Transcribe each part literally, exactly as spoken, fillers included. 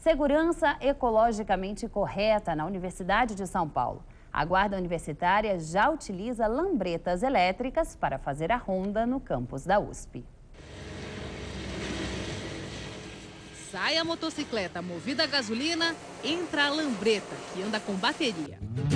Segurança ecologicamente correta na Universidade de São Paulo. A Guarda Universitária já utiliza lambretas elétricas para fazer a ronda no campus da U S P. Sai a motocicleta movida a gasolina, entra a lambreta, que anda com bateria.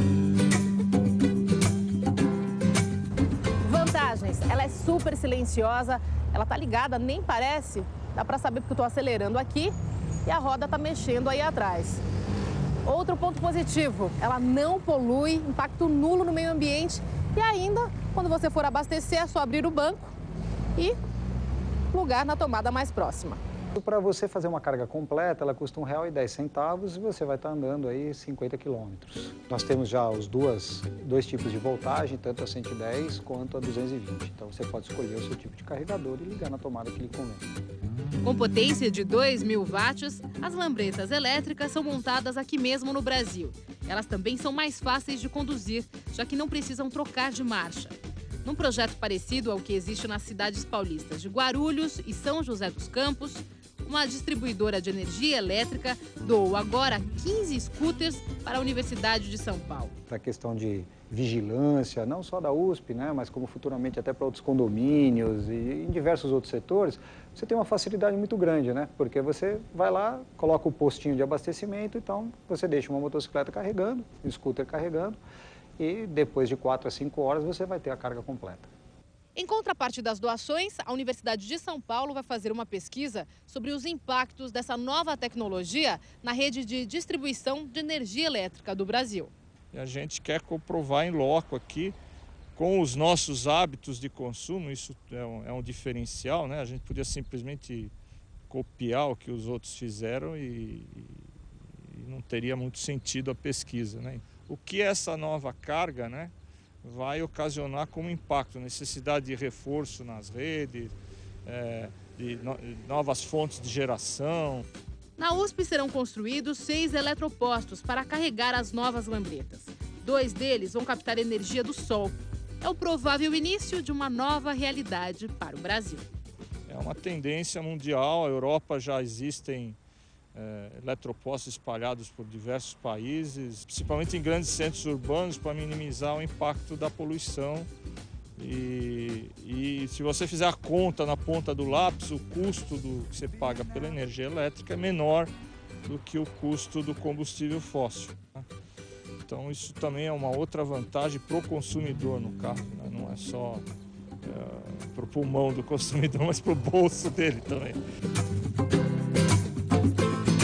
Vantagens, ela é super silenciosa, ela tá ligada, nem parece, dá para saber porque eu tô acelerando aqui e a roda tá mexendo aí atrás. Outro ponto positivo, ela não polui, impacto nulo no meio ambiente e ainda, quando você for abastecer, é só abrir o banco e plugar na tomada mais próxima. Para você fazer uma carga completa, ela custa um real e dez centavos e você vai estar andando aí cinquenta quilômetros. Nós temos já os duas, dois tipos de voltagem, tanto a cento e dez quanto a duzentos e vinte. Então você pode escolher o seu tipo de carregador e ligar na tomada que lhe convém. Com potência de dois mil watts, as lambretas elétricas são montadas aqui mesmo no Brasil. Elas também são mais fáceis de conduzir, já que não precisam trocar de marcha. Num projeto parecido ao que existe nas cidades paulistas de Guarulhos e São José dos Campos, uma distribuidora de energia elétrica doou agora quinze scooters para a Universidade de São Paulo. Para a questão de vigilância, não só da U S P, né, mas como futuramente até para outros condomínios e em diversos outros setores, você tem uma facilidade muito grande, né? Porque você vai lá, coloca o postinho de abastecimento, então você deixa uma motocicleta carregando, um scooter carregando, e depois de quatro a cinco horas você vai ter a carga completa. Em contraparte das doações, a Universidade de São Paulo vai fazer uma pesquisa sobre os impactos dessa nova tecnologia na rede de distribuição de energia elétrica do Brasil. E a gente quer comprovar em loco aqui, com os nossos hábitos de consumo, isso é um, é um diferencial, né? A gente podia simplesmente copiar o que os outros fizeram e, e não teria muito sentido a pesquisa, né? O que essa nova carga, né, vai ocasionar como impacto, necessidade de reforço nas redes, é, de no, novas fontes de geração. Na U S P serão construídos seis eletropostos para carregar as novas lambretas. Dois deles vão captar energia do sol. É o provável início de uma nova realidade para o Brasil. É uma tendência mundial, a Europa já existem É, eletropostos espalhados por diversos países, principalmente em grandes centros urbanos, para minimizar o impacto da poluição. E, e se você fizer a conta na ponta do lápis, o custo do que você paga pela energia elétrica é menor do que o custo do combustível fóssil, né? Então isso também é uma outra vantagem para o consumidor no carro, né? Não é só é, para o pulmão do consumidor, mas para o bolso dele também.